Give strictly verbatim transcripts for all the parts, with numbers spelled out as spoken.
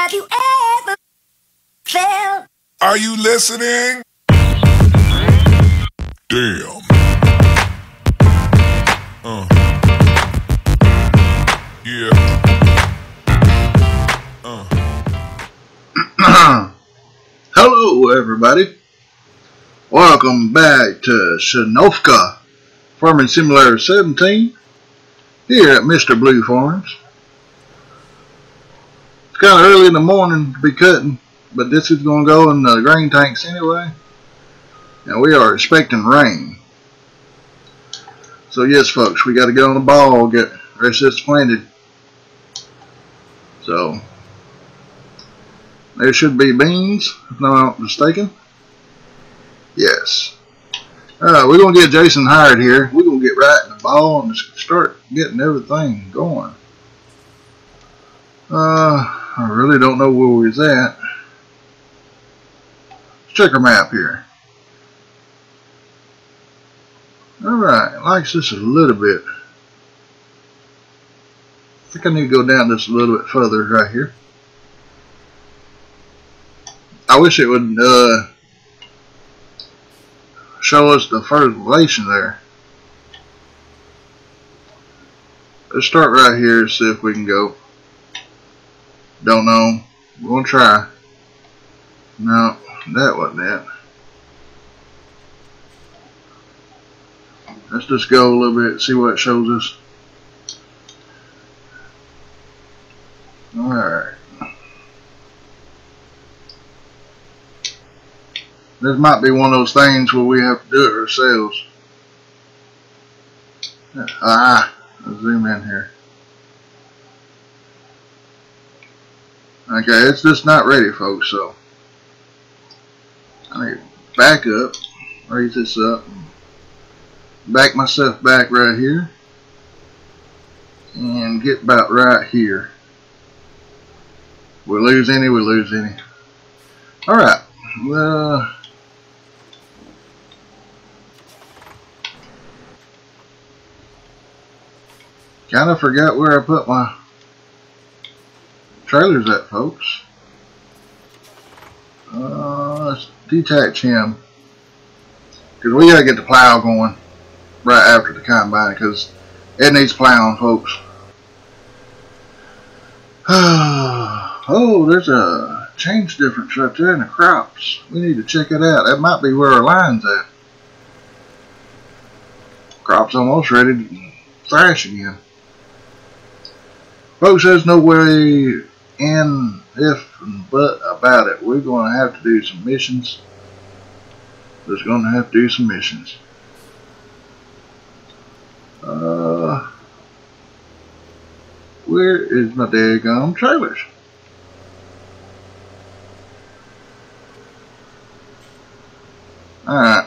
Have you ever felt? Are you listening? Damn. Uh. Yeah. Uh. Hello, everybody. Welcome back to Shinovka Farming Simulator seventeen here at Mister Blue Farms. It's kind of early in the morning to be cutting, but this is going to go in the grain tanks anyway. And we are expecting rain. So yes, folks, we got to get on the ball, get the rest of this planted. So there should be beans, if I'm not mistaken. Yes. Alright, we're going to get Jason hired here. We're going to get right in the ball and start getting everything going. Uh, I really don't know where we're at. Let's check our map here. Alright, it likes this a little bit. I think I need to go down just a little bit further right here. I wish it would uh, show us the fertilization there. Let's start right here and see if we can go. Don't know. We're going to try. No, that wasn't it. Let's just go a little bit, see what it shows us. Alright. This might be one of those things where we have to do it ourselves. Ah, let's zoom in here. Okay, it's just not ready, folks, so I need to back up, raise this up, back myself back right here, and get about right here. We lose any, we lose any. Alright, well, kind of forgot where I put my trailers at, folks. Uh, let's detach him, because we gotta get the plow going right after the combine, because it needs plowing, folks. Oh, there's a change difference right there in the crops. We need to check it out. That might be where our line's at. Crop's almost ready to thrash again. Folks, there's no way in, if, and but about it. We're going to have to do some missions. There's going to have to do some missions. Uh, where is my daggone trailers? Alright.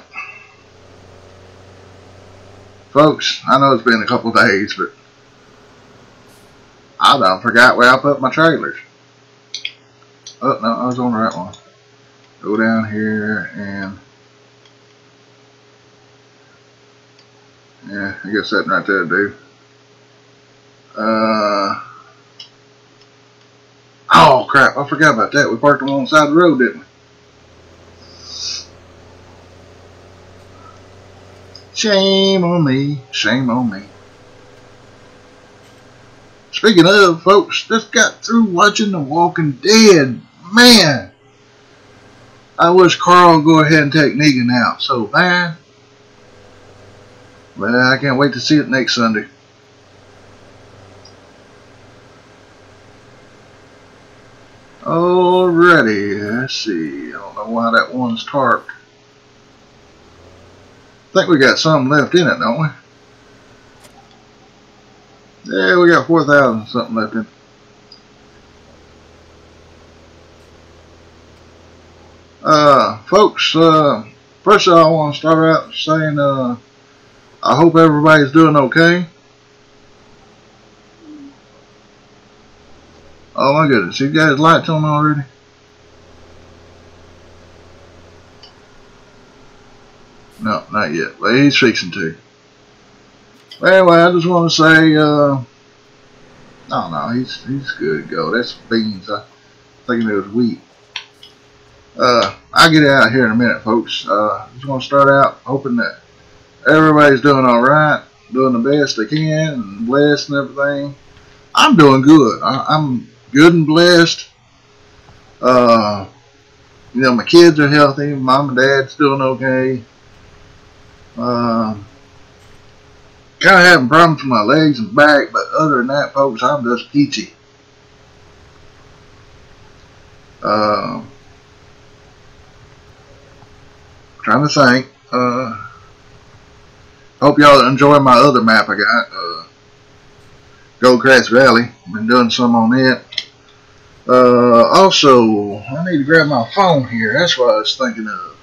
Folks, I know it's been a couple days, but I done forgot where I put my trailers. Oh, no, I was on the right one. Go down here and yeah, I guess that right there do. Uh, oh crap, I forgot about that. We parked them on the side of the road, didn't we? Shame on me, shame on me. Speaking of, folks, just got through watching The Walking Dead. Man, I wish Carl would go ahead and take Negan out so bad. Well, I can't wait to see it next Sunday. Alrighty, let's see. I don't know why that one's tarped. I think we got some left in it, don't we? Yeah, we got four thousand something left in it. Uh, folks, uh, first of all, I want to start out saying, uh, I hope everybody's doing okay. Oh my goodness, you guys lights on already? No, not yet, but he's fixing to. Anyway, I just want to say, uh, oh no, he's he's good to go. That's beans. I thinking it was wheat. Uh, I'll get it out here in a minute, folks. Uh, just want to start out hoping that everybody's doing all right, doing the best they can, and blessed and everything. I'm doing good. I, I'm good and blessed. Uh, you know, my kids are healthy. Mom and dad's doing okay. Uh, kind of having problems with my legs and back, but other than that, folks, I'm just peachy. Uh, trying to think. Uh, hope y'all enjoy my other map I got. Uh, Goldcrest Valley. Been doing some on it. Uh, also, I need to grab my phone here. That's what I was thinking of.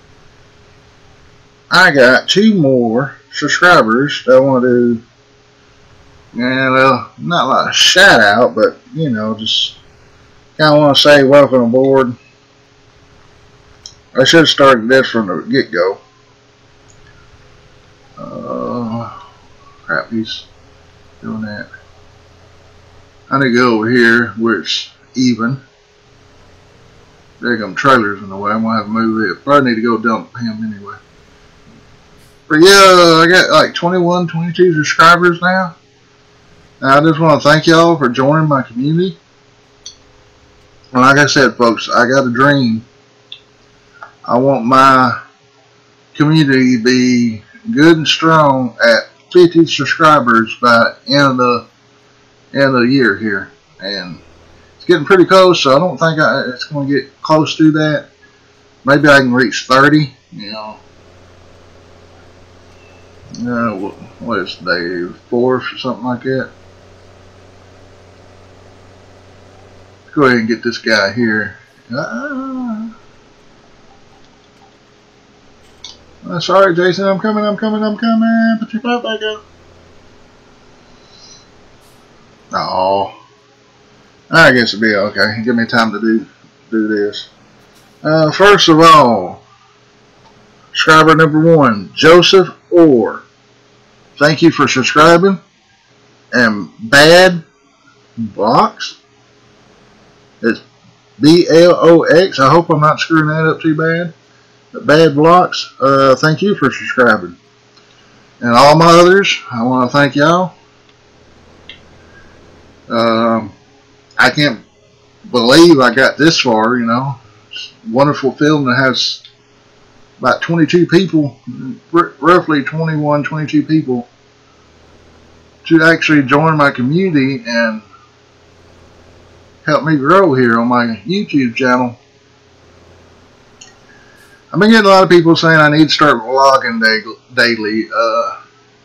I got two more subscribers that I want to do. Yeah, well, not like a shout out, but you know, just kind of want to say welcome aboard. I should have started this from the get go. Uh, crap, he's doing that. I need to go over here where it's even. There come trailers in the way. I'm gonna have to move it. Probably need to go dump him anyway. But yeah, I got like twenty-one, twenty-two subscribers now. And I just want to thank y'all for joining my community. And like I said, folks, I got a dream. I want my community to be good and strong at fifty subscribers by the end of the end of the year here, and it's getting pretty close. So I don't think I, it's going to get close to that. Maybe I can reach thirty. You know, uh, what, what is today? Fourth or something like that. Let's go ahead and get this guy here. Uh, uh, sorry, Jason. I'm coming. I'm coming. I'm coming. Put your butt back up. Oh, I guess it'll be okay. Give me time to do do this. Uh, first of all, subscriber number one, Joseph Orr. Thank you for subscribing. And Bad Blocks. It's B L O X. I hope I'm not screwing that up too bad. But Bad Blocks. Uh, thank you for subscribing. And all my others, I want to thank y'all. Um, I can't believe I got this far, you know. It's a wonderful film that has about twenty-two people, roughly twenty-one, twenty-two people, to actually join my community and help me grow here on my YouTube channel. I've been getting a lot of people saying I need to start vlogging daily. Uh,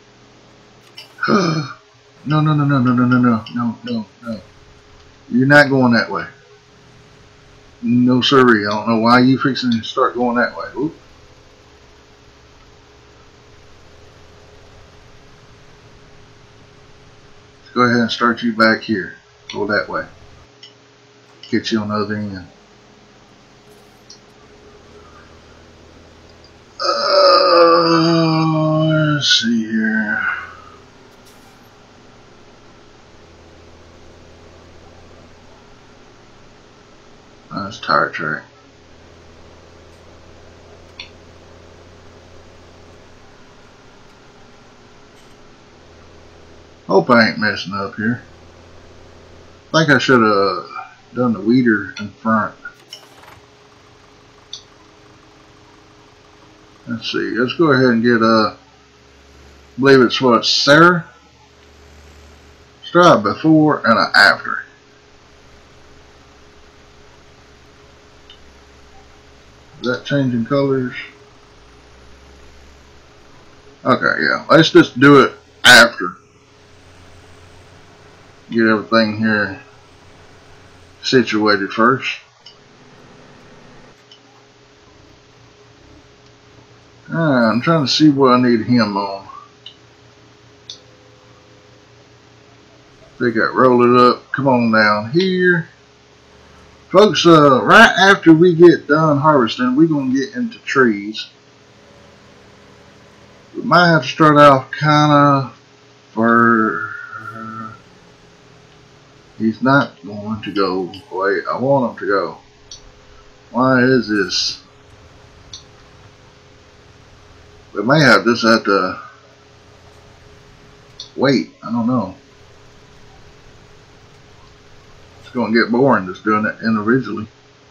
No, no, no, no, no, no, no, no, no, no, no. You're not going that way. No, sirree. I don't know why you fixing to start going that way. Oop. Let's go ahead and start you back here. Go that way. Get you on the other end. Uh, let's see here. That's tire track. Hope I ain't messing up here. I think I should have done the weeder in front. Let's see. Let's go ahead and get uh, I believe it's what, Sarah? Start before and an after. Is that changing colors? Okay, yeah. Let's just do it after. Get everything here situated first. Alright, I'm trying to see what I need him on. They got roll it up. Come on down here. Folks, uh, right after we get done harvesting, we're going to get into trees. We might have to start off kind of for He's not going to go the way I want him to go. Why is this? We may have just have to wait. I don't know. It's going to get boring just doing it individually.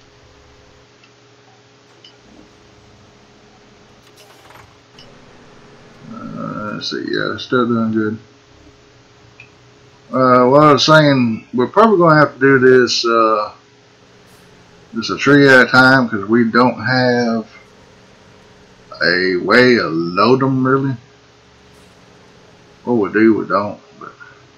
Uh, let's see. Yeah, still doing good. Uh, what I was saying, we're probably going to have to do this uh, just a tree at a time because we don't have a way to load them really. What we do, we don't. But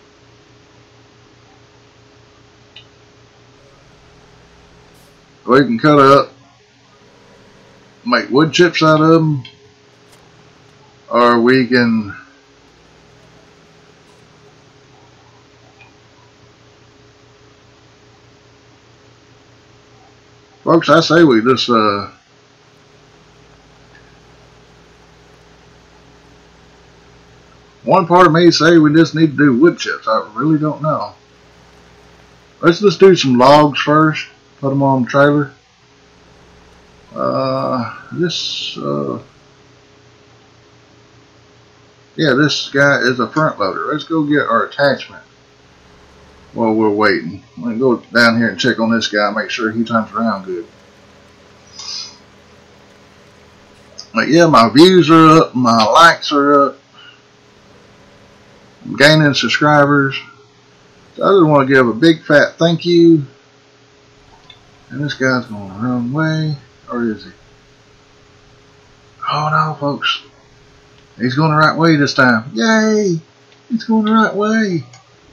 we can cut up, make wood chips out of them, or we can folks, I say we just uh one part of me say we just need to do wood chips. I really don't know. Let's just do some logs first. Put them on the trailer. Uh, this, uh, yeah, this guy is a front loader. Let's go get our attachment while we're waiting. I'm gonna go down here and check on this guy, make sure he turns around good. But yeah, my views are up, my likes are up. I'm gaining subscribers. So I just want to give a big fat thank you. And this guy's going the wrong way. Or is he? Oh no, folks. He's going the right way this time. Yay! He's going the right way.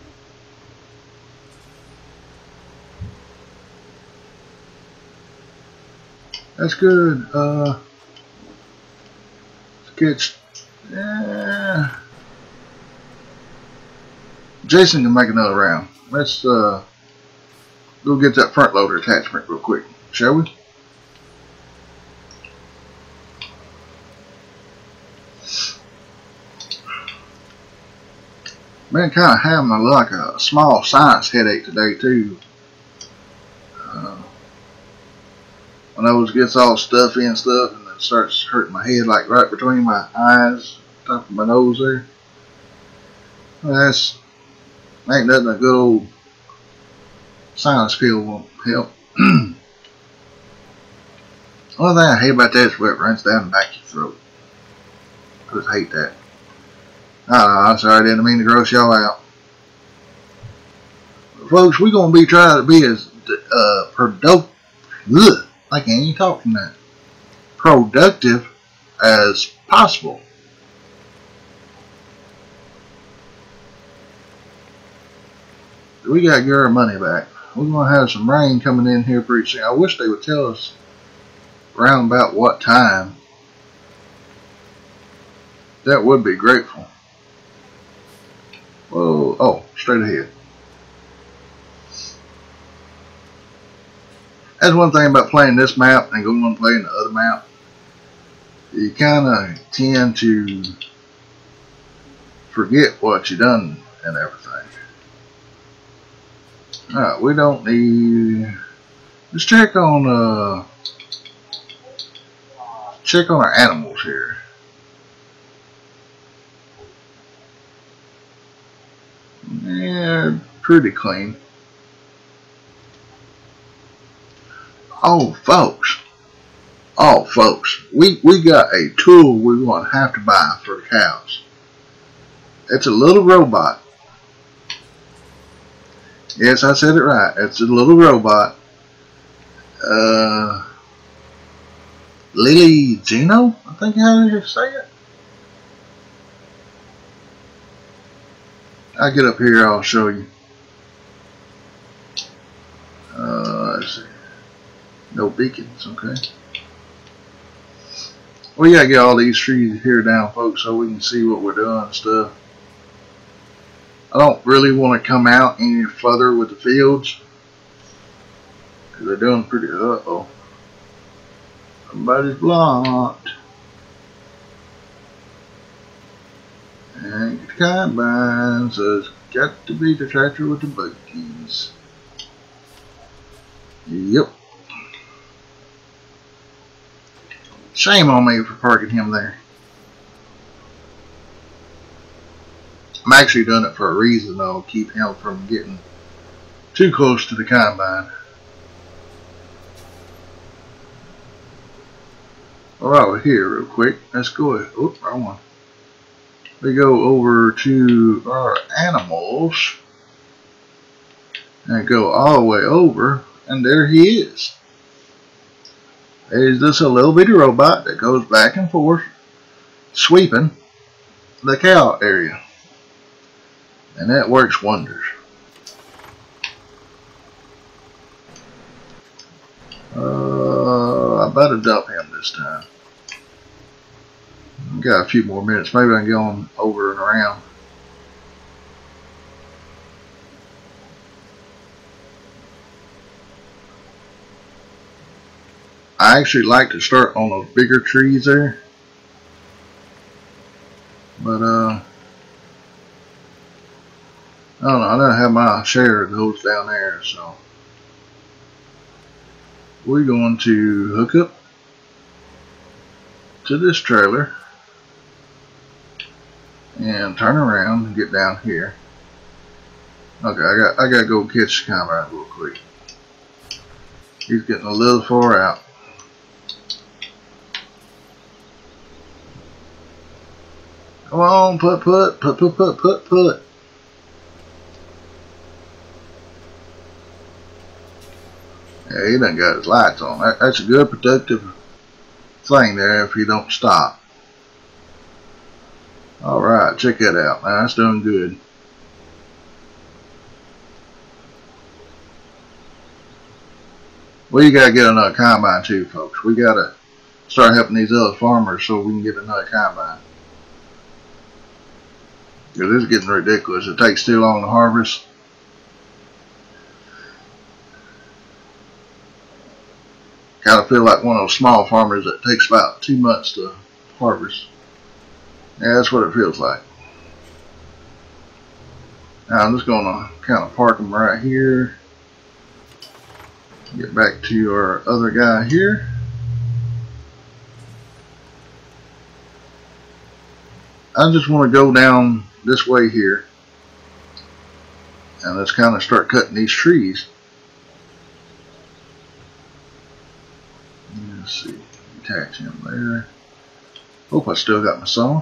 That's good. Uh, let's get. Yeah. Jason can make another round. Let's uh, go get that front loader attachment real quick, shall we? Been kind of having a, like a small science headache today too. Uh, my nose gets all stuffy and stuff, and it starts hurting my head, like right between my eyes, top of my nose there. That's ain't nothing a good old sinus pill won't help. Only thing I hate about that is where it runs down the back of your throat. I just hate that. I don't know, I'm sorry, I didn't mean to gross y'all out. But folks, we're going to be trying to be as uh, productive, I can't even talk from that, productive as possible. We got to get our money back. We're going to have some rain coming in here pretty soon. I wish they would tell us around about what time. That would be grateful. Whoa, oh, straight ahead. That's one thing about playing this map and going and playing the other map. You kind of tend to forget what you done and everything. Alright, we don't need. Let's check on uh check on our animals here. Yeah, pretty clean. Oh folks. Oh folks. We we got a tool we're gonna have to buy for the cows. It's a little robot. Yes, I said it right. It's a little robot. Uh, Lily Gino, I think how you say it. I'll get up here, I'll show you. Uh, let's see. No beacons, okay. We gotta get all these trees here down, folks, so we can see what we're doing and stuff. I don't really want to come out any further with the fields because they're doing pretty. Uh oh, somebody's blocked. And combine says got to be the tractor with the buggies. Yep. Shame on me for parking him there. I'm actually doing it for a reason though, keep him from getting too close to the combine. While we're here real quick, let's go, oops, wrong one. We go over to our animals and go all the way over, and there he is. There's just a little bitty robot that goes back and forth sweeping the cow area, and that works wonders. Uh, I better dump him this time. Got a few more minutes. Maybe I can go on over and around. I actually like to start on those bigger trees there, but uh, I don't know. I don't have my share of those down there, so we're going to hook up to this trailer and turn around and get down here. Okay, I got I gotta go catch the combine real quick. He's getting a little far out. Come on, put, put, put, put, put, put, put. Yeah, he done got his lights on. That, that's a good productive thing there if you don't stop. Alright, check that out, man. That's doing good. We gotta get another combine too, folks. We gotta start helping these other farmers so we can get another combine. Because this is getting ridiculous. It takes too long to harvest. Kind of feel like one of those small farmers that takes about two months to harvest. Yeah, that's what it feels like. Now I'm just going to kind of park them right here. Get back to our other guy here. I just want to go down this way here. And let's kind of start cutting these trees. Let's see. Attach him there. Hope I still got my saw.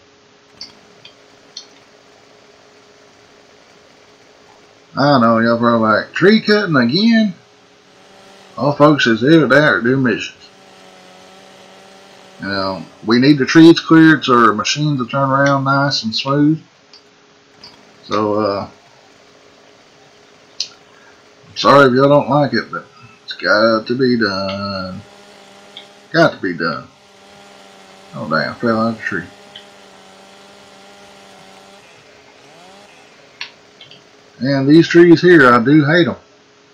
I know y'all probably like, tree cutting again? All folks is either that or do missions. You know, we need the trees cleared so our machines will turn around nice and smooth. So, uh, I'm sorry if y'all don't like it, but it's got to be done. Got to be done. Oh damn, fell out of the tree. And these trees here, I do hate them.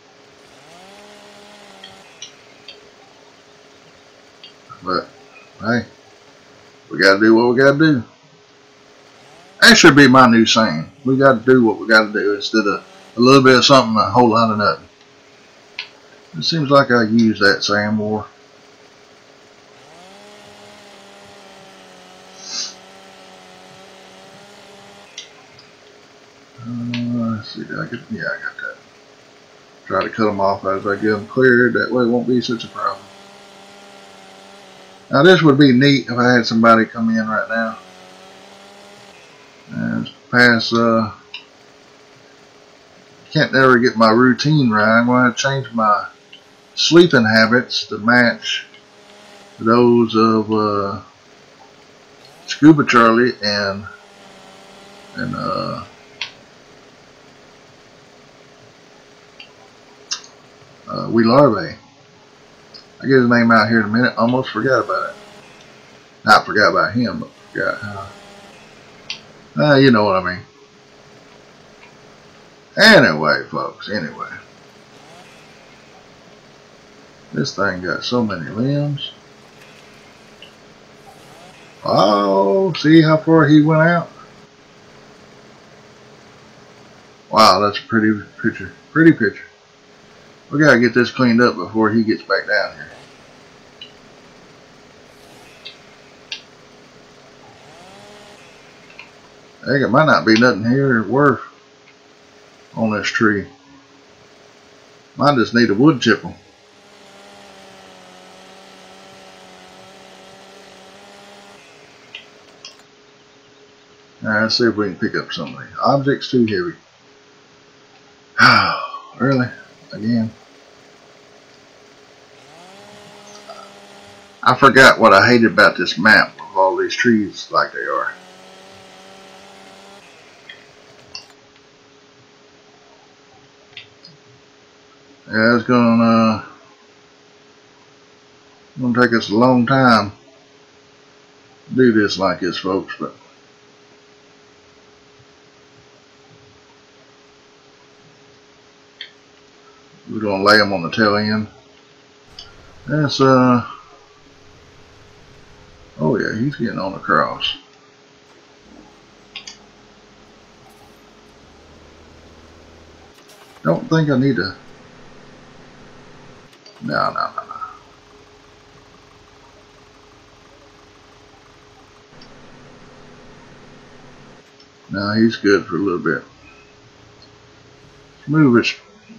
But, hey, we gotta do what we gotta do. That should be my new saying. We gotta do what we gotta do instead of a little bit of something and a whole lot of nothing. It seems like I use that saying more. Uh, let's see, did I get, yeah, I got that. Try to cut them off as I get them cleared. That way it won't be such a problem. Now this would be neat if I had somebody come in right now and pass. Uh, can't never get my routine right. I'm going to change my sleeping habits to match those of uh, Scuba Charlie and and uh, uh, Wee Larvae. I get his name out here in a minute. Almost forgot about it. Not forgot about him, but forgot how. Uh, you know what I mean. Anyway, folks. Anyway, this thing got so many limbs. Oh, see how far he went out? Wow, that's a pretty picture. Pretty picture. We gotta get this cleaned up before he gets back down here. Heck, it might not be nothing here worth on this tree. Might just need a wood chipper. Alright, let's see if we can pick up something. Objects too heavy. Really? Again? I forgot what I hated about this map of all these trees like they are. Yeah, it's gonna, uh, gonna take us a long time to do this like this, folks, but we're gonna lay them on the tail end. That's, uh, oh yeah, he's getting on the cross. Don't think I need to. No, no, no, no. No, he's good for a little bit. Let's move it.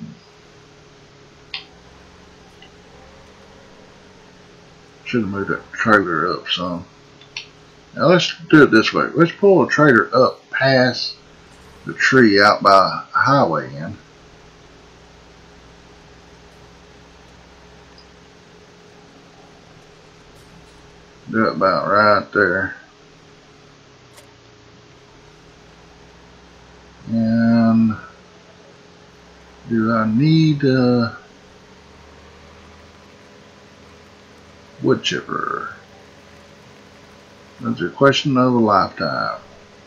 Should have moved that trailer up some. Now let's do it this way. Let's pull the trailer up past the tree out by a highway end. Do it about right there. And do I need a wood chipper? That's a question of a lifetime.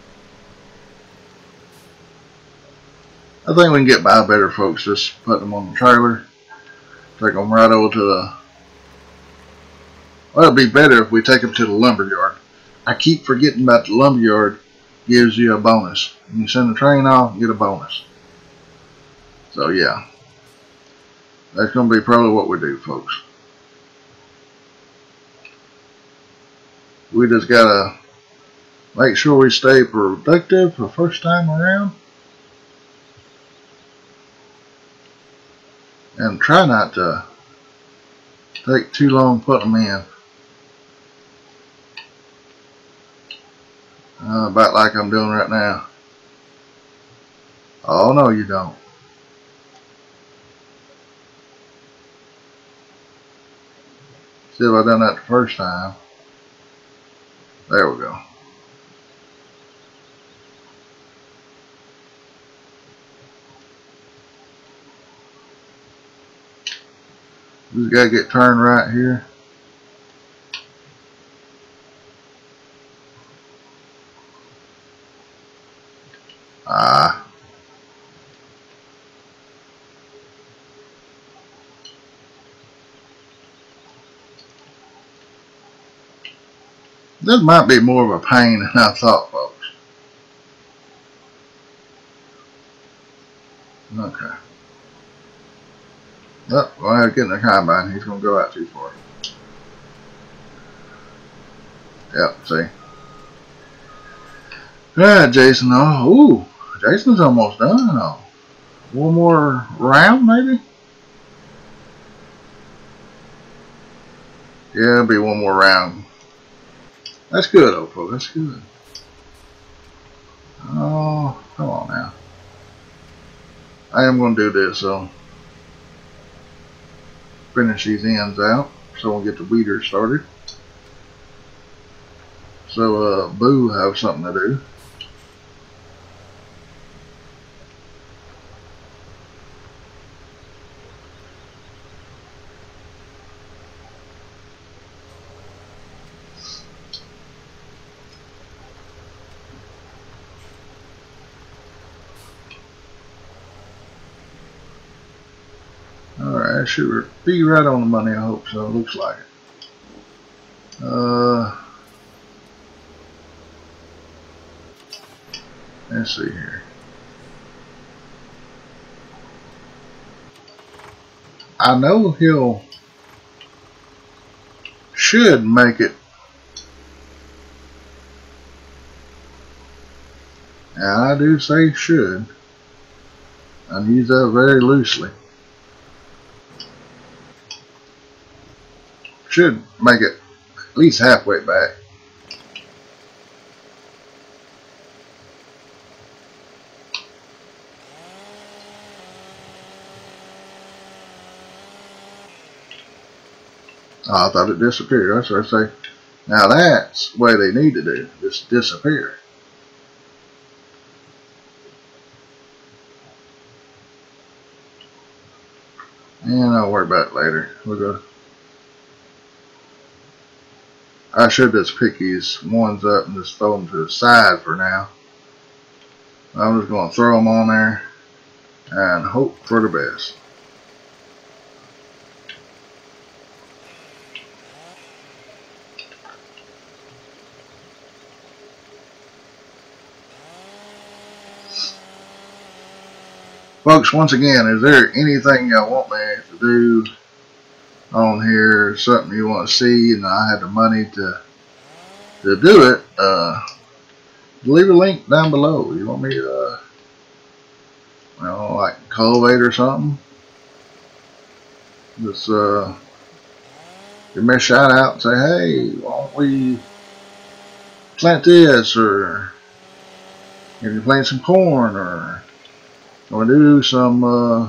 I think we can get by better, folks. Just put them on the trailer. Take them right over to the. Well, it'd be better if we take them to the lumber yard. I keep forgetting about the lumber yard gives you a bonus. When you send the train off, you get a bonus. So yeah, that's going to be probably what we do, folks. We just got to make sure we stay productive for first time around. And try not to take too long putting them in. Uh, about like I'm doing right now. Oh no, you don't. See if I done that the first time. There we go. We just gotta get turned right here. Ah. This might be more of a pain than I thought, folks. Okay. Oh, well, I get in the combine. He's going to go out too far. Yep, see. Alright, Jason. Oh, ooh. Jason's almost done. Oh. One more round, maybe? Yeah, it'll be one more round. That's good, though, folks. That's good. Oh, come on now. I am going to do this, so finish these ends out so we'll get the weeder started. So, uh, Boo have something to do. Alright, should be right on the money, I hope so. Looks like it. Uh, let's see here. I know he'll should make it. And I do say should. And use that very loosely. Should make it at least halfway back. Oh, I thought it disappeared. That's what I say. Now that's the way they need to do. Just disappear. And I'll worry about it later. We'll go. I should just pick these ones up and just throw them to the side for now. I'm just going to throw them on there and hope for the best. Folks, once again, is there anything y'all want me to do on here, something you want to see, and I had the money to to do it, uh, leave a link down below. You want me to, uh, you know, like cultivate or something? Just uh, give me a shout out and say, hey, why don't we plant this, or if you plant some corn, or or do some uh,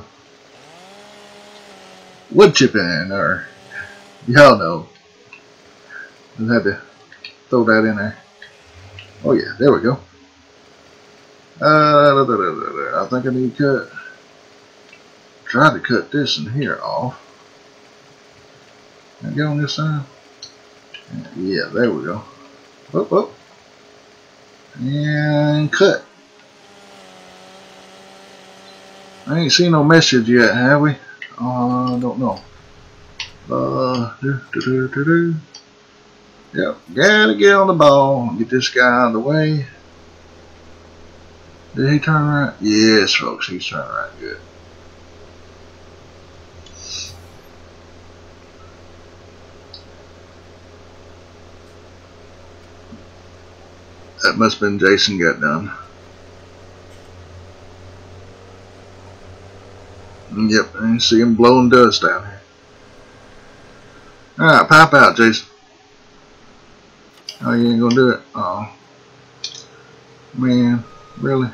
wood chipping, or y'all know. Just had to throw that in there. Oh yeah, there we go. Uh, da, da, da, da, da. I think I need to cut. Try to cut this in here off. Can I get on this side? Yeah, there we go. Whoop, whoop. And cut. I ain't seen no message yet, have we? Uh, I don't know. Uh, do, do, do, do, do. Yep, gotta get on the ball and get this guy out of the way. Did he turn right? Yes, folks, he's turning right good. That must have been Jason got done. Yep, and you see him blowing dust down here. Alright, pop out, Jason. Oh, you ain't gonna do it? Oh. Man, really?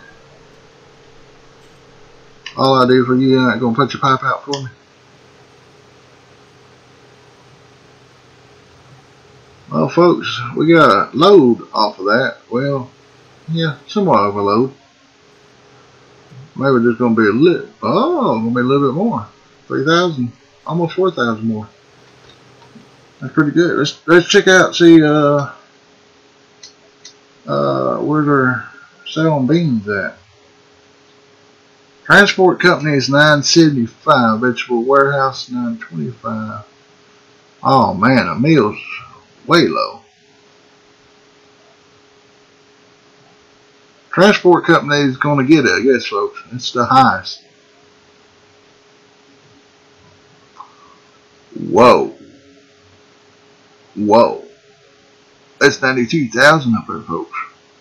All I do for you, you're not gonna put your pipe out for me? Well, folks, we got a load off of that. Well, yeah, somewhat of a load. Maybe there's going to be a little, oh, going to be a little bit more. three thousand, almost four thousand more. That's pretty good. Let's, let's check out, see, uh, uh, where they're selling beans at. Transport company is nine seventy-five, vegetable warehouse nine twenty-five. Oh man, a meal's way low. Transport company is going to get it, I guess, folks. It's the highest. Whoa. Whoa. That's ninety-two thousand up there, folks.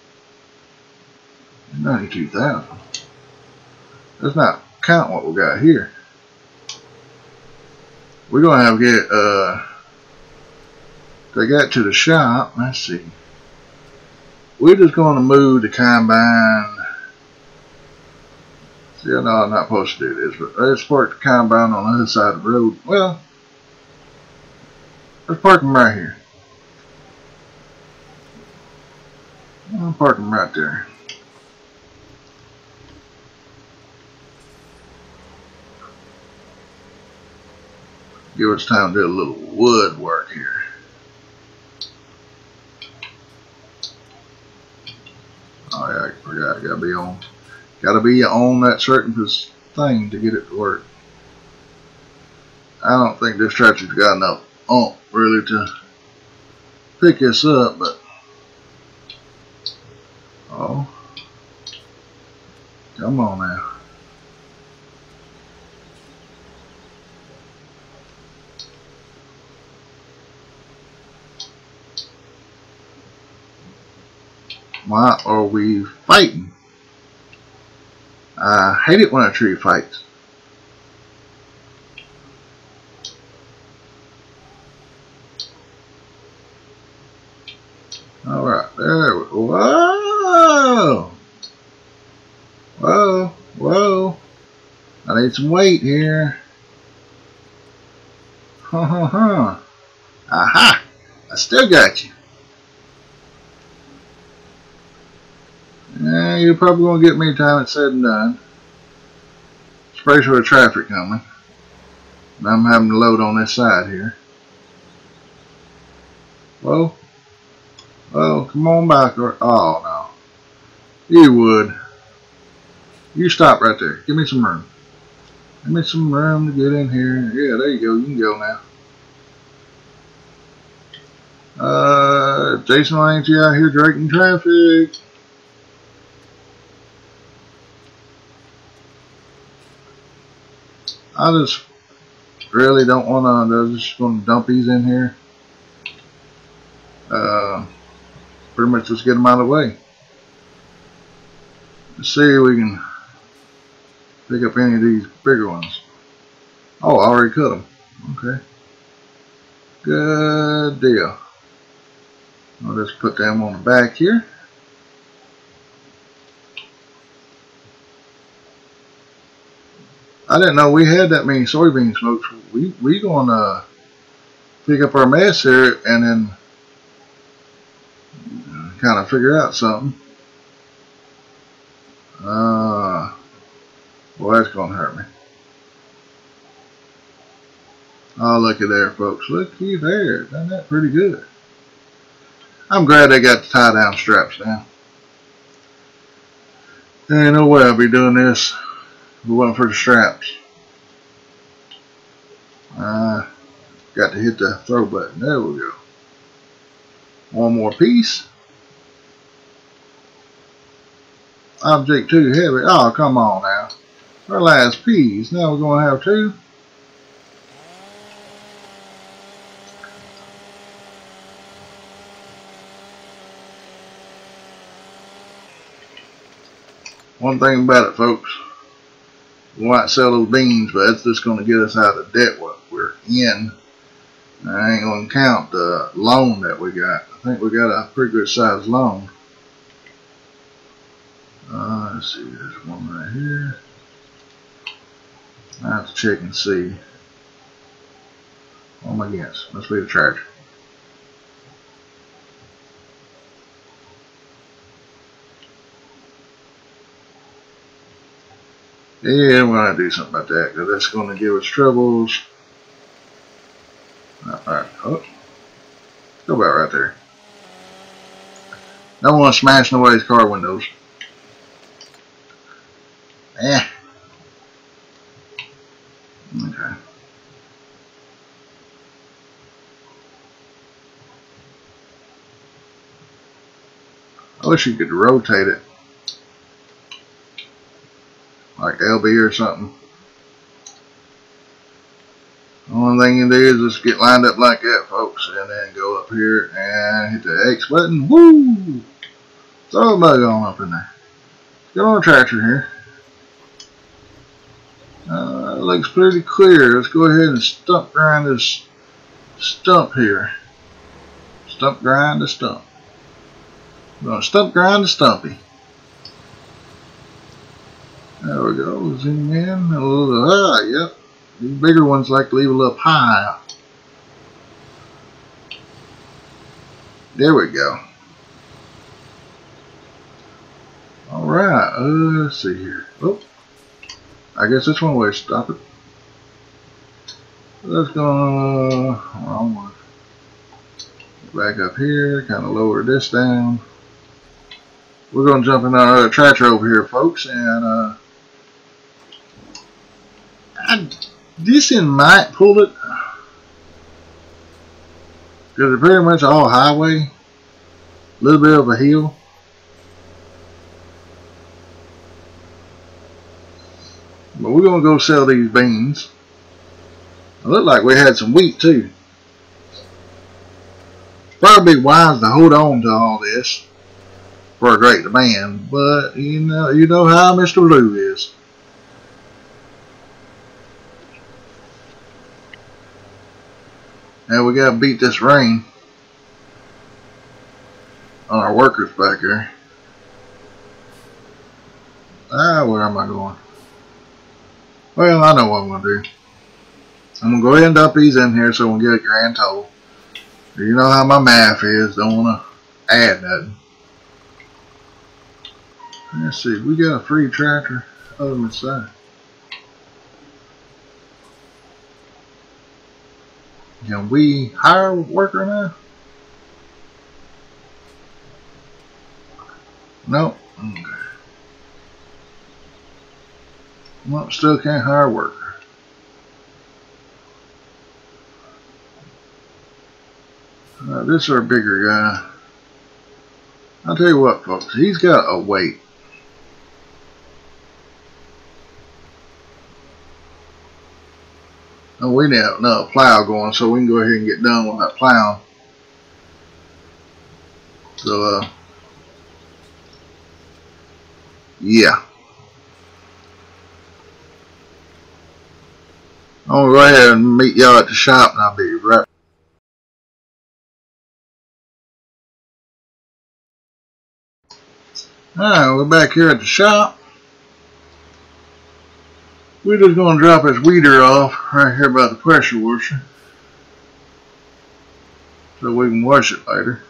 ninety-two thousand. Let's not count what we got here. We're going to have to get, uh, they got to the shop. Let's see. We're just going to move the combine. See, I know I'm not supposed to do this, but let's park the combine on the other side of the road. Well, let's park them right here. I'll park them right there. Give us time to do a little wood work here. Oh yeah, I forgot. I gotta be on. Gotta be on that certain thing to get it to work. I don't think this tractor's got enough oomph really to pick this up, but oh, come on now. Why are we fighting? I hate it when a tree fights. Alright, there we go. Whoa! Whoa, whoa. I need some weight here. Ha ha ha. Aha! I still got you. Yeah, you're probably going to get me time it's said and done. Especially with traffic coming. And I'm having to load on this side here. Whoa. Whoa, come on back. Or, oh, no. You would. You stop right there. Give me some room. Give me some room to get in here. Yeah, there you go. You can go now. Uh, Jason, why ain't you out here directing traffic? I just really don't want to. I'm just going to dump these in here. Uh, pretty much just get them out of the way. Let's see if we can pick up any of these bigger ones. Oh, I already cut them. Okay. Good deal. I'll just put them on the back here. I didn't know we had that many soybean smokes. We we gonna pick up our mess here and then kind of figure out something. Uh, well, that's gonna hurt me. Oh, looky there, folks. Looky there. Done that pretty good. I'm glad they got the tie down straps now. There ain't no way I'll be doing this if it wasn't for the straps. Uh, got to hit the throw button. There we go. One more piece. Object too heavy. Oh, come on now. Our last piece. Now we're going to have two. One thing about it, folks, we might sell those beans, but that's just going to get us out of debt what we're in. I ain't going to count the loan that we got. I think we got a pretty good sized loan. Uh, let's see, there's one right here. I have to check and see. Oh my goodness, must be the charger. Yeah, I'm going to do something about that because that's going to give us troubles. Alright, oh, go about right there. Don't want to smash nobody's car windows. Eh. Okay. I wish you could rotate it. Like L B or something. The only thing you do is just get lined up like that, folks, and then go up here and hit the X button. Woo! Throw a bug on up in there. Get on the tractor here. Uh, it looks pretty clear. Let's go ahead and stump grind this stump here. Stump grind the stump. We're going to stump grind the stumpy. There we go. Zoom in a little. Ah, yep. These bigger ones like to leave a little pie. There we go. All right. Uh, let's see here. Oh, I guess that's one way to stop it. Let's go. Wrong one. Back up here. Kind of lower this down. We're gonna jump in our other tractor over here, folks, and uh. I, this one might pull it because it's pretty much all highway, a little bit of a hill. But we're gonna go sell these beans. It looked like we had some wheat too. Probably wise to hold on to all this. for a great demand, but you know, you know how Mister Blue is. Now we gotta beat this rain on our workers back here. Ah, where am I going? Well, I know what I'm gonna do. I'm gonna go ahead and dump these in here so we can get a grand total. You know how my math is, don't wanna add nothing. Let's see, we got a free tractor other than that. Can we hire a worker now? Nope. Okay. Well, still can't hire a worker. Uh, this is our bigger guy. I'll tell you what, folks, he's got a weight. Oh, we need another plow going, so we can go ahead and get done with that plow. So, uh, yeah. I'm gonna go ahead and meet y'all at the shop, and I'll be right. Alright, we're back here at the shop. We're just going to drop this weeder off right here by the pressure washer so we can wash it later.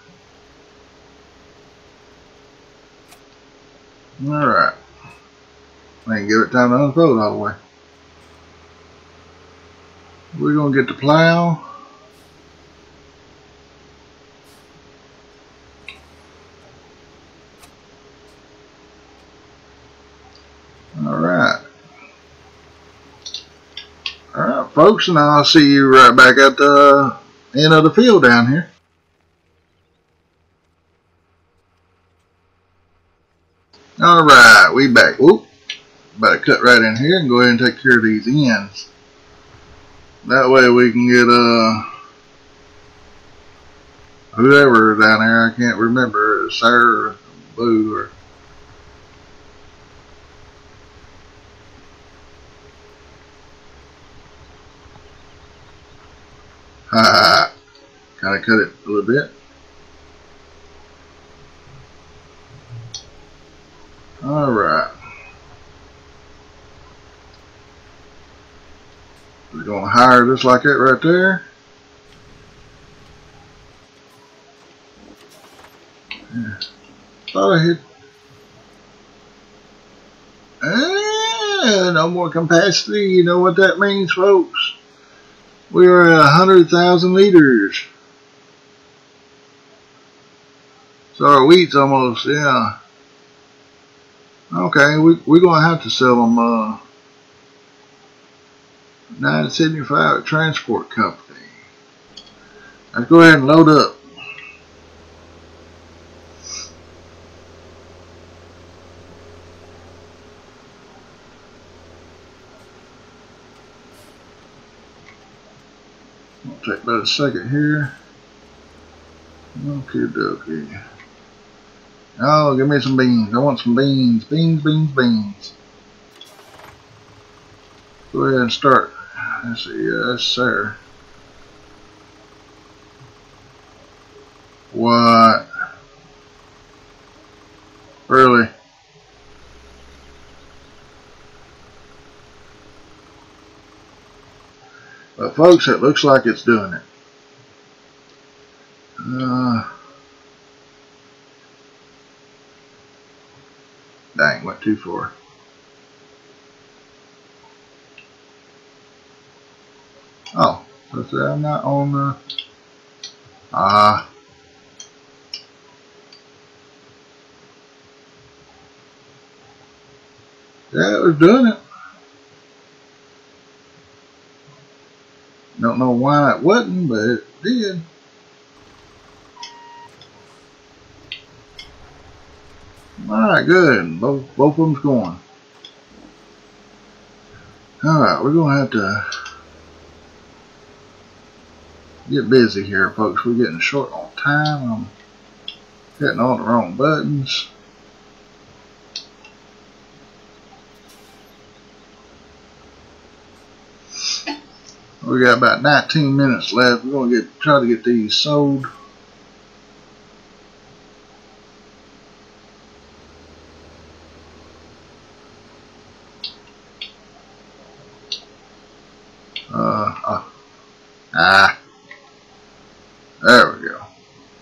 Alright. I can give it time to unfold all the way. We're going to get the plow. Alright. Alright, folks, and I'll see you right back at the end of the field down here. Alright, we back. Whoop. Better cut right in here and go ahead and take care of these ends. That way we can get uh whoever down there, I can't remember, Sarah or Blue or ha, kind of cut it a little bit. All right. We're going to hire just like that right there. Yeah. Thought I hit. Ah, no more capacity. You know what that means, folks? We are at one hundred thousand liters. So our wheat's almost, yeah. Okay, we, we're going to have to sell them uh, nine seventy-five Transport Company. Let's go ahead and load up. I'll take about a second here. Okay, dokie. Oh, give me some beans. I want some beans. Beans, beans, beans. Go ahead and start. Let's see. Yes, sir. What? Really? But folks, it looks like it's doing it. Uh, dang, went too far. Oh, so I'm not on the. Ah. Uh, yeah, it was doing it. Don't know why it wasn't, but it did. Alright, good. Both, both of them's going. Alright, we're going to have to get busy here, folks. We're getting short on time. I'm hitting all the wrong buttons. We got about nineteen minutes left. We're gonna get try to get these sold. Uh, uh, ah, there we go.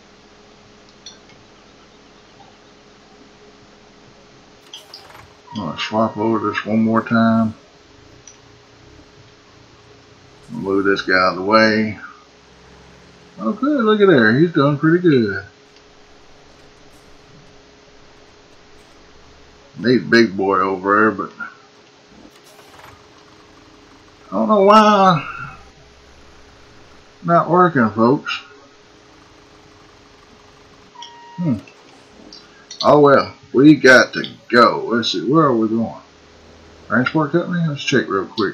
I'm gonna swap over this one more time. Move this guy out of the way. Okay, look at there. He's doing pretty good. Need big boy over there, but I don't know why not working, folks. Hmm. Oh well, we got to go. Let's see, where are we going? Transport company? Let's check real quick.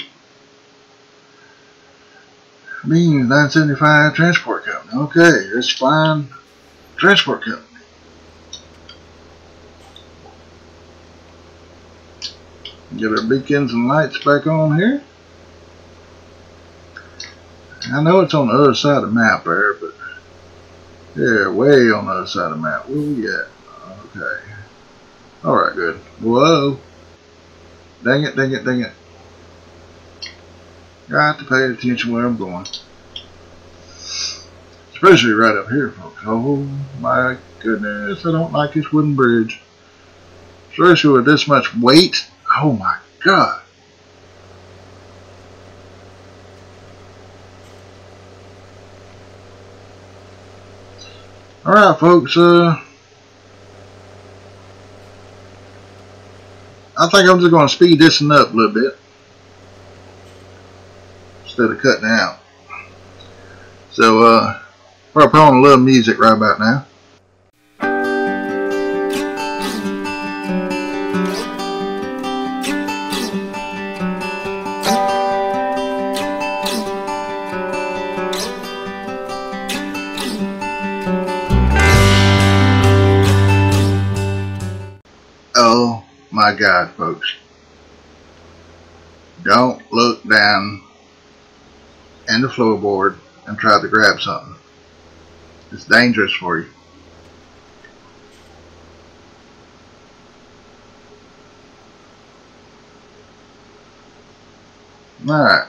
Beans nine seventy-five Transport Company. Okay, let's find Transport Company. Get our beacons and lights back on here. I know it's on the other side of the map there, but yeah, way on the other side of the map. Where we at? Okay. Alright, good. Whoa. Dang it, dang it, dang it. Got to pay attention where I'm going. Especially right up here, folks. Oh my goodness, I don't like this wooden bridge. Especially with this much weight. Oh my god. Alright, folks, uh I think I'm just going to speed this one up a little bit instead of cutting out. So, uh, we'll put on a little music right about now. Oh my God, folks. Don't look down in the floorboard and try to grab something. It's dangerous for you. Alright.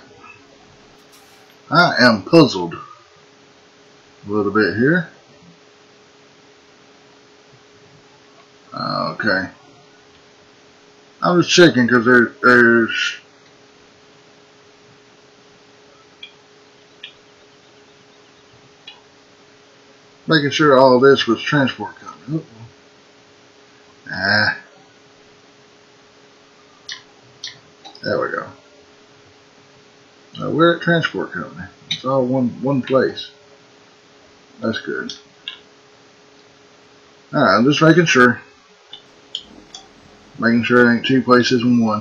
I am puzzled a little bit here. Okay. I was checking because there, there's making sure all this was Transport Company. Uh-oh. Ah, there we go. So we're at Transport Company. It's all one one place. That's good. All right, I'm just making sure. Making sure it ain't two places in one.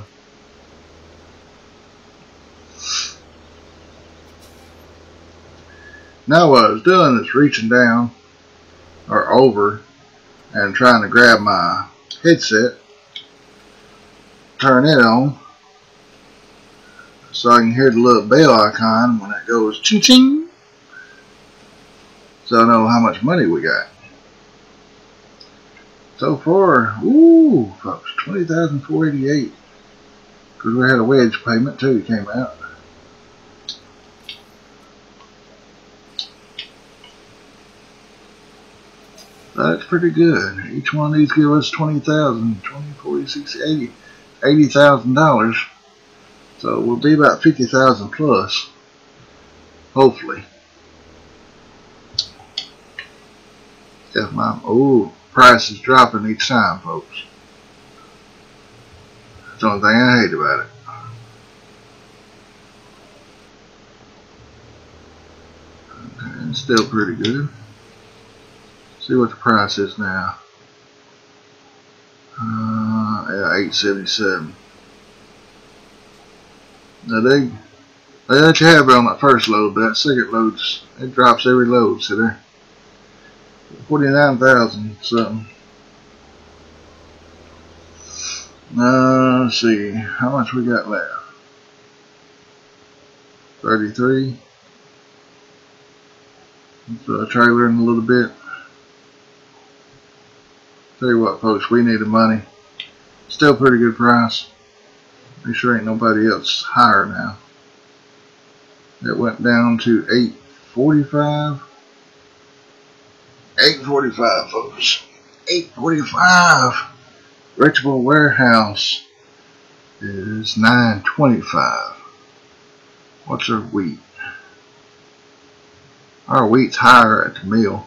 Now what I was doing is reaching down or over and trying to grab my headset, turn it on so I can hear the little bell icon when it goes ching ching, so I know how much money we got. So far, ooh, folks, twenty thousand four hundred eighty-eight. Because we had a wedge payment too, it came out. That's pretty good. Each one of these give us twenty thousand, twenty, forty, sixty, eighty, eighty thousand dollars. So we'll be about fifty thousand plus, hopefully. If my oh price is dropping each time, folks. That's the only thing I hate about it. Okay, it's still pretty good. See what the price is now. Uh, yeah, eight seventy-seven. Now they they let you have it on that first load, but that second loads it drops every load. See there, forty-nine thousand something. Uh, let's see how much we got left. thirty-three. So a trailer in a little bit. Tell you what, folks, we need the money. Still pretty good price. Make sure ain't nobody else higher now. It went down to eight forty-five. eight forty-five, folks. eight forty-five. Vegetable Warehouse is nine twenty-five. What's our wheat? Our wheat's higher at the mill.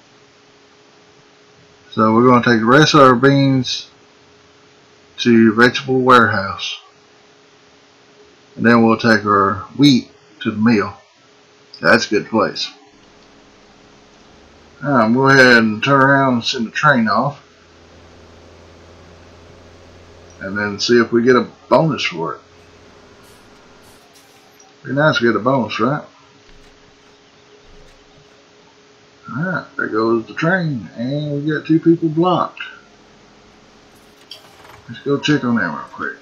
So we're going to take the rest of our beans to Vegetable Warehouse. And then we'll take our wheat to the mill. That's a good place. Alright, I'm going to go ahead and turn around and send the train off. And then see if we get a bonus for it. Be nice to get a bonus, right? Alright, there goes the train, and we got two people blocked. Let's go check on them real quick.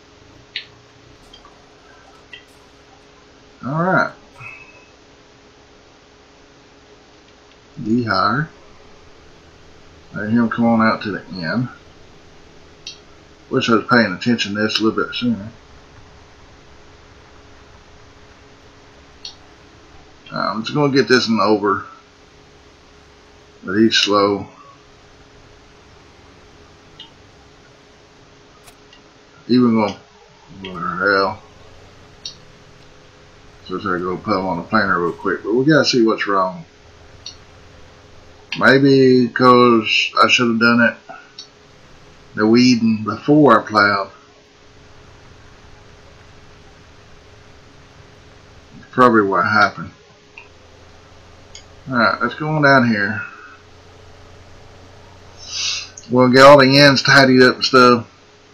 Alright. D hire. Let him come on out to the end. Wish I was paying attention to this a little bit sooner. I'm just going to get this one over. But he's slow. Even going, what the hell? So let's go put him on the planer real quick. But we gotta see what's wrong. Maybe because I should have done it the weeding before I plowed. That's probably what happened. Alright, let's go on down here. We'll get all the ends tidied up and stuff.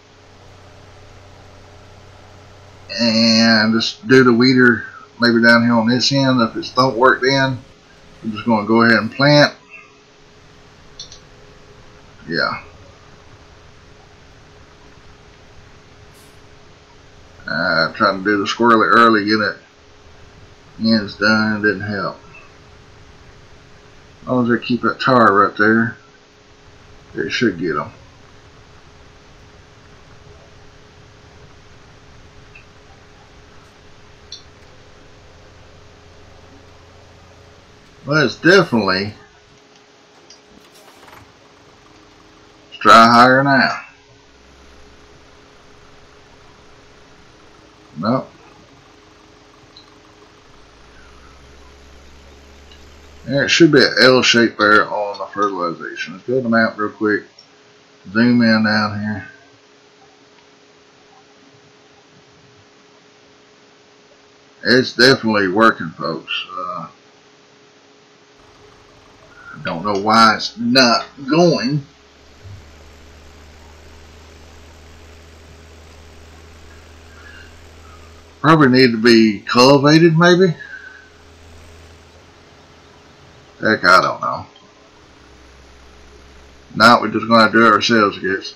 And just do the weeder maybe down here on this end. If it don't work then, I'm just going to go ahead and plant. Yeah. I tried to do the squirrely early, get it ends done, didn't help. As long as I keep that tar right there, it should get them. Well, it's definitely it's dry higher now. Nope. There it should be an L shape there on the fertilization. Let's go to the map real quick. Zoom in down here. It's definitely working, folks. Uh, I don't know why it's not going. Probably need to be cultivated, maybe. Heck, I don't know. Now we're just going to do it ourselves, I guess.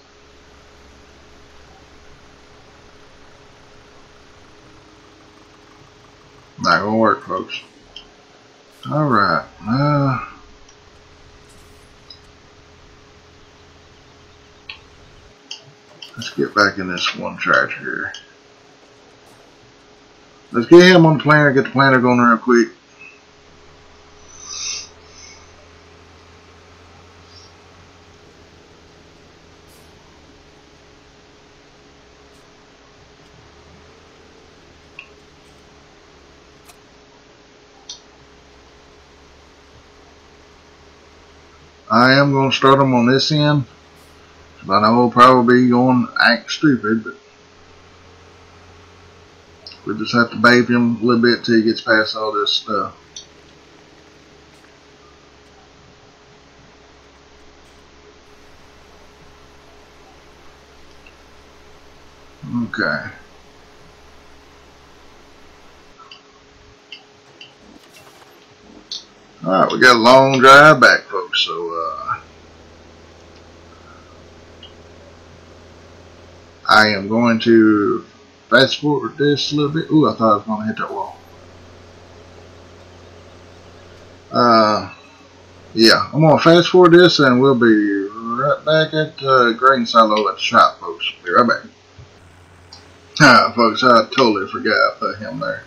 Not going to work, folks. Alright. Uh, let's get back in this one tractor here. Let's get him on the planter, get the planter going real quick. I am going to start them on this end. I know we'll probably be going to act stupid, but we just have to baby him a little bit till he gets past all this stuff. Okay. Alright, we got a long drive back, folks, so uh, I am going to fast forward this a little bit. Ooh, I thought I was going to hit that wall. Yeah, I'm going to fast forward this and we'll be right back at the uh, grain silo at the shop, folks. Be right back. Ah, folks, I totally forgot I put him there.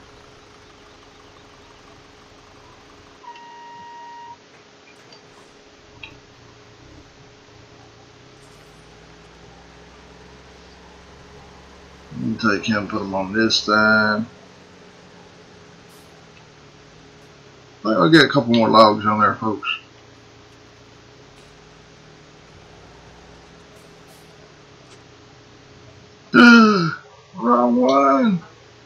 Let me take him and put him on this side. I think I'll get a couple more logs on there, folks. Wrong one.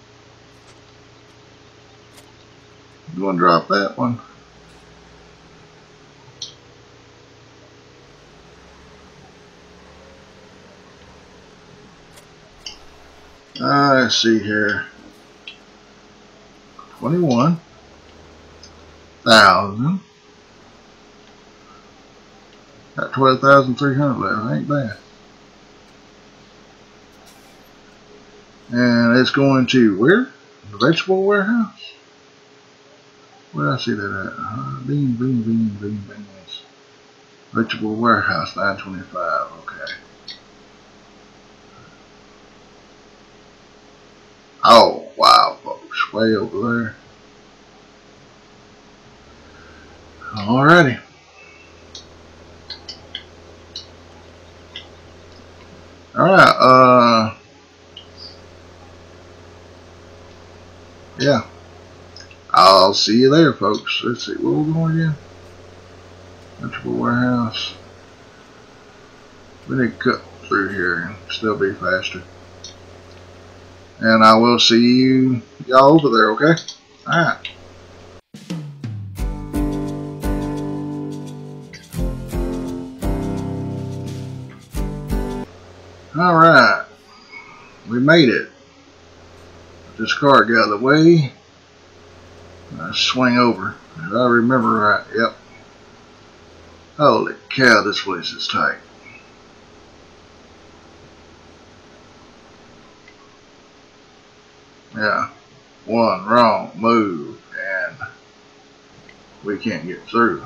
You want to drop that one? Uh, let's see here. Twenty-one thousand. Got twelve thousand three hundred left. Ain't bad. And it's going to where? The vegetable warehouse? Where did I see that at? Uh, bean, bean, bean, bean, beans. Vegetable warehouse, nine twenty-five. Okay. Oh, wow, folks. Way over there. Alrighty. Alright, uh... yeah. I'll see you there, folks. Let's see, where we're going again? Vegetable warehouse. We need to cut through here and still be faster. And I will see you y'all over there, okay? Alright. Alright. We made it. This car got out of the way. I swing over. If I remember right, yep. Holy cow, this place is tight. Yeah. One wrong move and we can't get through.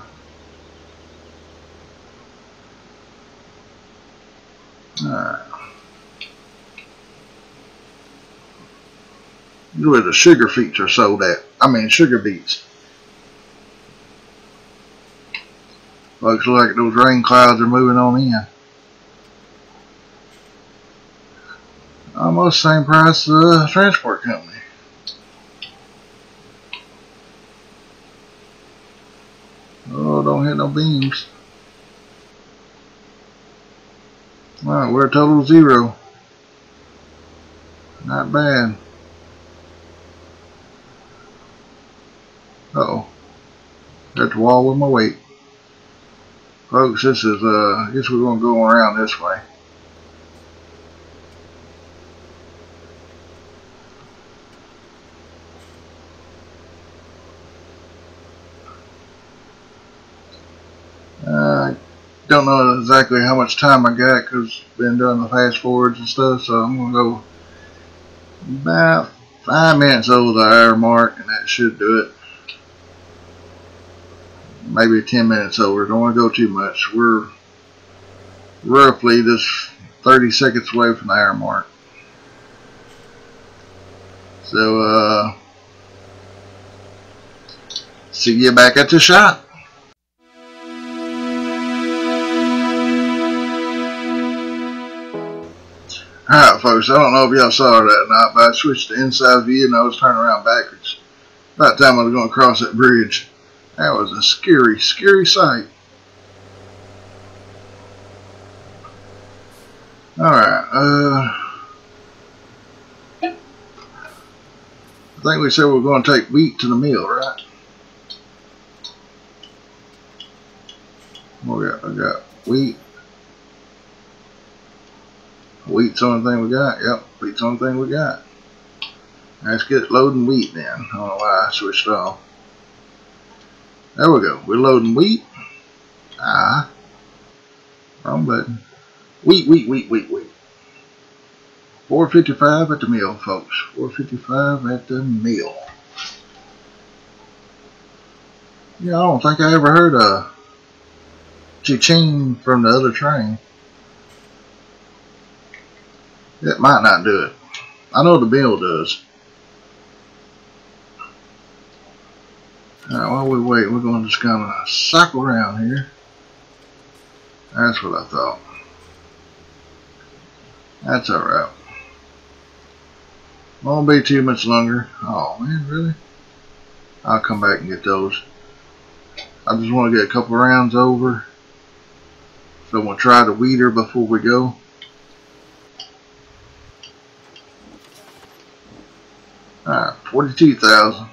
Alright. Where the sugar feet are sold at. I mean sugar beets. Looks like those rain clouds are moving on in. Almost same price as the transport company. Oh, don't hit no beams. Alright, we're a total zero. Not bad. Uh-oh. Got the wall with my weight. Folks, this is, uh, I guess we're going to go around this way. I uh, don't know exactly how much time I got because I've been doing the fast forwards and stuff, so I'm going to go about five minutes over the hour mark and that should do it. Maybe ten minutes over. Don't want to go too much. We're roughly just thirty seconds away from the hour mark. So, uh, see you back at the shop. Alright, folks, I don't know if y'all saw that or not, but I switched to inside view and I was turning around backwards. About the time I was going to cross that bridge. That was a scary, scary sight. Alright, uh, I think we said we were going to take wheat to the mill, right? What we got? I got wheat. Wheat's the only thing we got. Yep, wheat's the only thing we got. Let's get loading wheat then. I don't know why I switched off. There we go. We're loading wheat. Ah. Wrong button. Wheat, wheat, wheat, wheat, wheat. four fifty-five at the mill, folks. four fifty-five at the mill. Yeah, I don't think I ever heard a cha-ching from the other train. It might not do it. I know the bill does. Alright, while we wait, we're going to just kind of cycle around here. That's what I thought. That's alright. Won't be too much longer. Oh man, really? I'll come back and get those. I just want to get a couple rounds over. So we'll try the weeder before we go. Alright, forty-two thousand.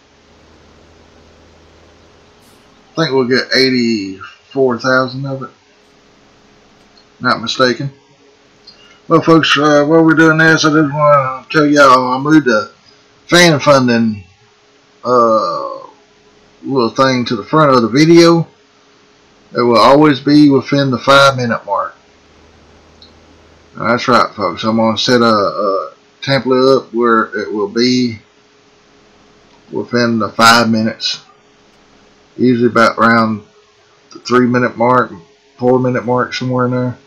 I think we'll get eighty-four thousand of it. Not mistaken. Well, folks, uh, while we're doing this, I just want to tell y'all I moved the fan funding uh, little thing to the front of the video. It will always be within the five minute mark. Now, that's right, folks. I'm going to set a, a template up where it will be within the five minutes. Usually about around the three minute mark, four minute mark, somewhere in there.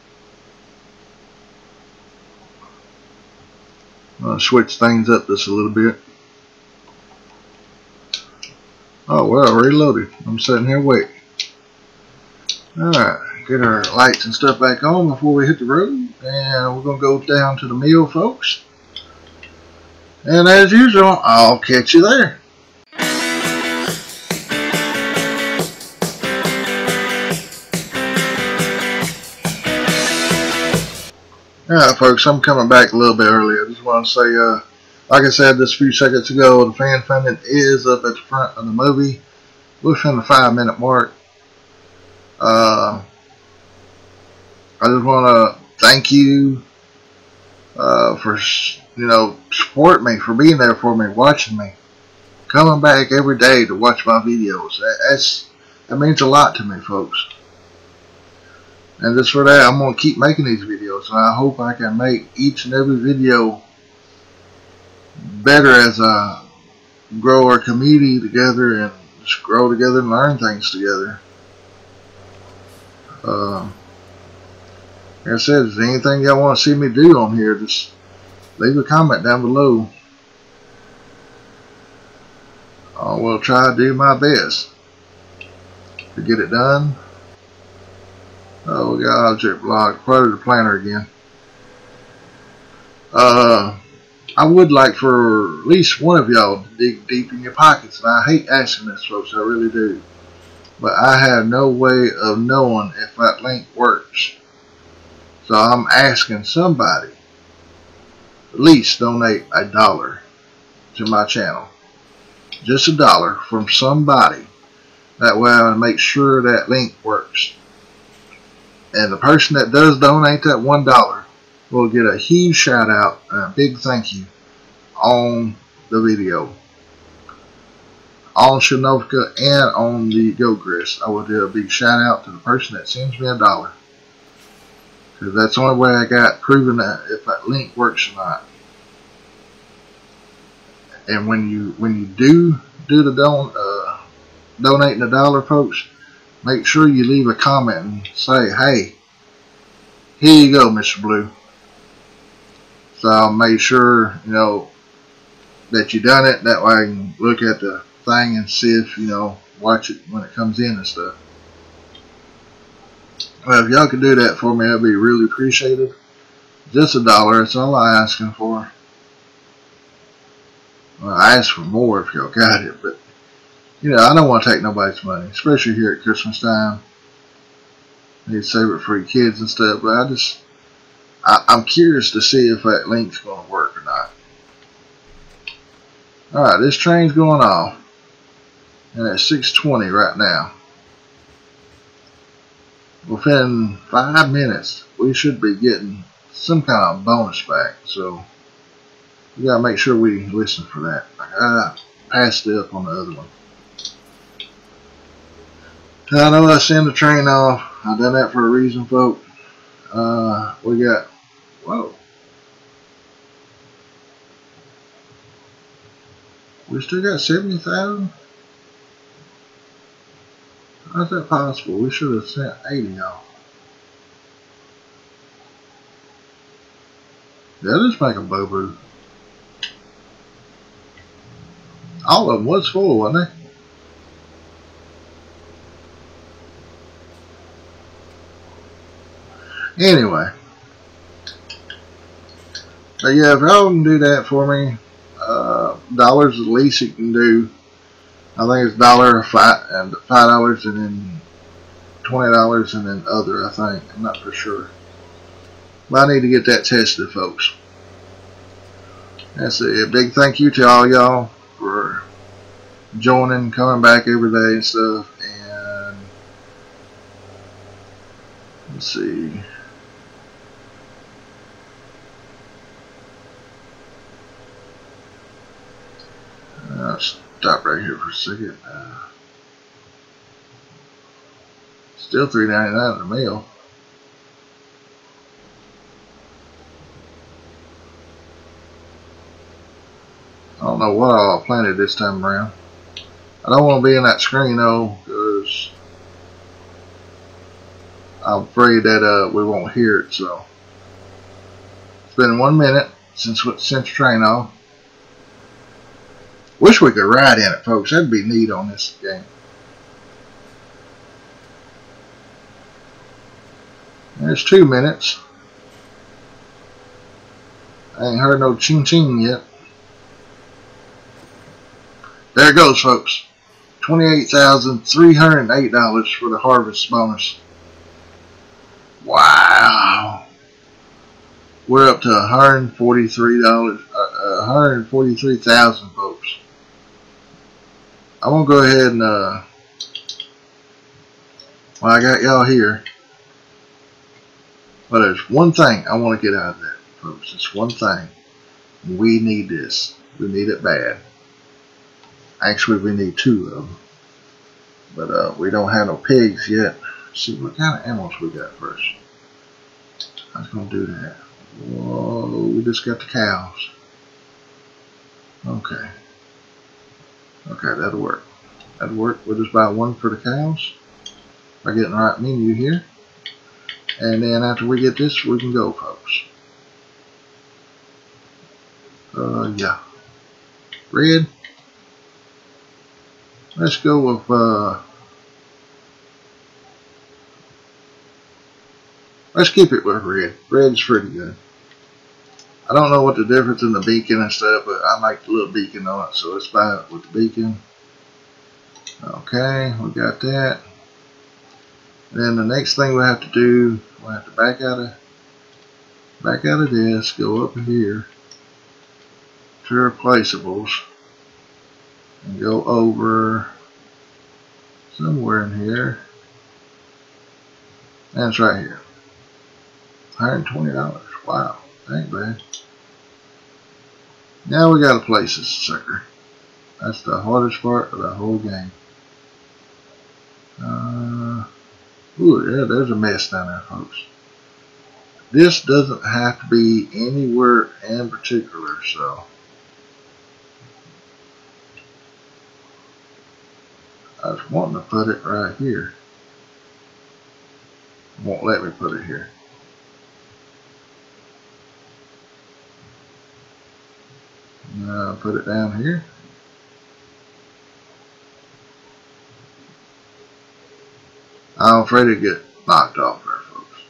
I'm going to switch things up just a little bit. Oh, well, reloaded. I'm sitting here waiting. Alright, get our lights and stuff back on before we hit the road. And we're going to go down to the mill, folks. And as usual, I'll catch you there. Alright, folks, I'm coming back a little bit early. I just want to say, uh, like I said just a few seconds ago, the fan funding is up at the front of the movie within the five minute mark. Uh, I just want to thank you uh, for, you know, supporting me, for being there for me, watching me, coming back every day to watch my videos. That's, that means a lot to me, folks. And just for that, I'm going to keep making these videos. And I hope I can make each and every video better as I grow our community together and just grow together and learn things together. Uh, like I said, if there's anything y'all want to see me do on here, just leave a comment down below. I will try to do my best to get it done. Oh, we got object block, part of the planner again. Uh, I would like for at least one of y'all to dig deep in your pockets. And I hate asking this, folks, I really do. But I have no way of knowing if that link works. So I'm asking somebody at least donate a dollar to my channel. Just a dollar from somebody. That way I make sure that link works. And the person that does donate that one dollar will get a huge shout out and a big thank you on the video. On Shinovka and on the Go-Grist, I will do a big shout out to the person that sends me a dollar. Because that's the only way I got proven that if that link works or not. And when you when you do do the don uh, donating a dollar, folks, make sure you leave a comment and say, hey, here you go, Mister Blue. So I'll make sure, you know, that you done it. That way I can look at the thing and see if, you know, watch it when it comes in and stuff. Well, if y'all could do that for me, that'd be really appreciated. Just a dollar, that's all I'm asking for. Well, I ask for more if y'all got it, but you know, I don't want to take nobody's money, especially here at Christmas time. I need to save it for your kids and stuff, but I just, I, I'm curious to see if that link's going to work or not. Alright, this train's going off, and it's six twenty right now. Within five minutes, we should be getting some kind of bonus back, so we gotta make sure we listen for that. I passed it up on the other one. I know I send the train off. I done that for a reason, folks. Uh, we got, whoa. We still got seventy thousand? How's that possible? We should have sent eighty off. They'll just make a boo-boo. All of them was full, wasn't they? Anyway. But yeah, if y'all can do that for me, uh, dollars is the least you can do. I think it's dollar five and five dollars and then twenty dollars and then other, I think. I'm not for sure. But I need to get that tested, folks. That's it. A big thank you to all y'all for joining, coming back every day and stuff. And let's see. I'll stop right here for a second. Uh, still three ninety-nine in the mail. I don't know what I planted this time around. I don't want to be in that screen though, because I'm afraid that uh, we won't hear it. So it's been one minute since since train off. Wish we could ride in it, folks. That'd be neat on this game. There's two minutes. I ain't heard no ching ching yet. There it goes, folks. twenty-eight thousand three hundred eight dollars for the harvest bonus. Wow. We're up to one hundred forty-three dollars, uh, one hundred forty-three thousand, folks. I'm going to go ahead and, uh, well, I got y'all here. But there's one thing I want to get out of that, folks. It's one thing. We need this. We need it bad. Actually, we need two of them. But uh, we don't have no pigs yet. Let's see what kind of animals we got first. I was going to do that. Whoa, we just got the cows. Okay. Okay, that'll work. That'll work. We'll just buy one for the cows. By getting the right menu here. And then after we get this, we can go, folks. Uh, yeah. Red. Let's go with, uh, let's keep it with red. Red's pretty good. I don't know what the difference in the beacon and stuff, but I like the little beacon on it, so let's buy it with the beacon. Okay, we got that. And then the next thing we have to do, we have to back out of, back out of this, go up here to replaceables, and go over somewhere in here. And it's right here. one hundred twenty dollars. Wow, that ain't bad. Now we gotta place this sucker. That's the hardest part of the whole game. Uh, ooh, yeah, there's a mess down there, folks. This doesn't have to be anywhere in particular, so. I was wanting to put it right here. Won't let me put it here. Now put it down here. I'm afraid to get knocked off there, folks.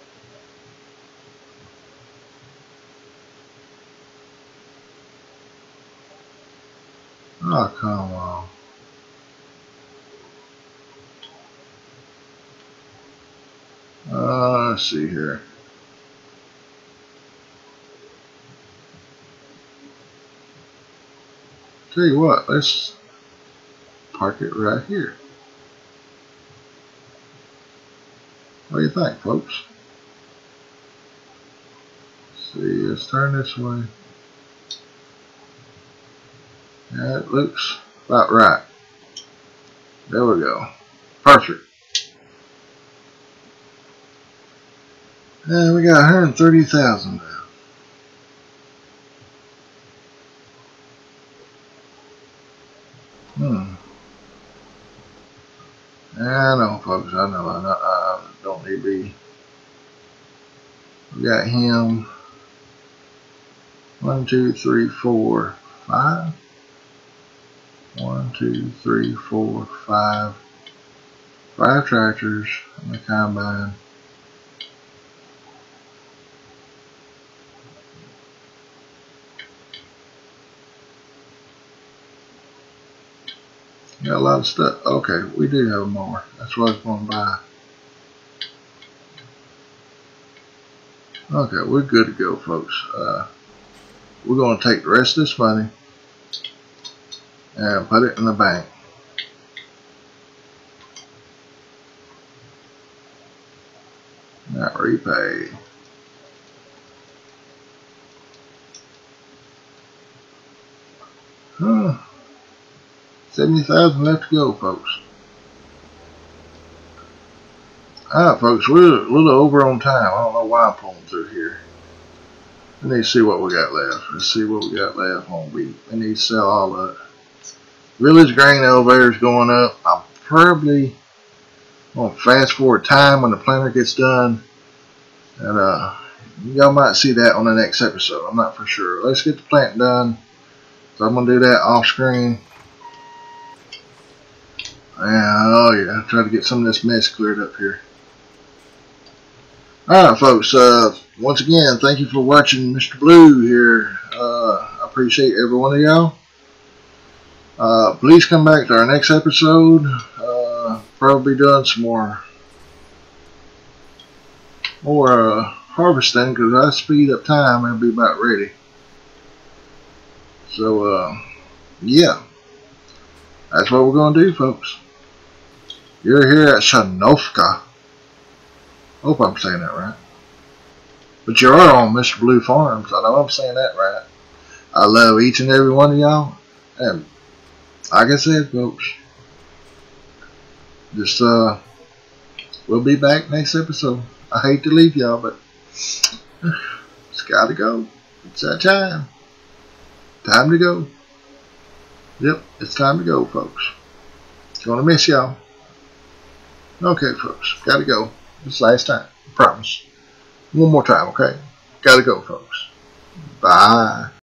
Oh, come on. Uh, let's see here. Tell you what, let's park it right here. What do you think, folks? Let's see, let's turn this way. Yeah, it looks about right. There we go. Perfect. And we got one hundred thirty thousand now. Hmm. I know, folks. I know. I, know, I don't need to be. We got him. One, two, three, four, five. One, two, three, four, five. Five tractors on the combine. Got a lot of stuff. Okay, we do have more. That's what I was going to buy. Okay, we're good to go, folks. Uh, we're going to take the rest of this money and put it in the bank. Not repay. Huh. seventy thousand left to go, folks. Alright, folks, we're a little over on time. I don't know why I'm pulling through here. We need to see what we got left. Let's see what we got left on wheat. We need to sell all of it. Village grain elevator is going up. I'm probably going to fast forward time when the planter gets done. And uh, y'all might see that on the next episode. I'm not for sure. Let's get the plant done. So I'm going to do that off screen. Yeah, oh yeah, try to get some of this mess cleared up here. Alright, folks, uh, once again, thank you for watching Mister Blue here. Uh, I appreciate every one of y'all. Uh, please come back to our next episode. Uh, probably doing some more, more uh, harvesting, because I speed up time and be about ready. So, uh, yeah, that's what we're going to do, folks. You're here at Shanovka. Hope I'm saying that right. But you are on Mister Blue Farms. I know I'm saying that right. I love each and every one of y'all. And like I said, folks, just uh, we'll be back next episode. I hate to leave y'all, but it's got to go. It's that time. Time to go. Yep, it's time to go, folks. Gonna miss y'all. Okay, folks, gotta go. This last time, I promise. One more time, okay? Gotta go, folks. Bye.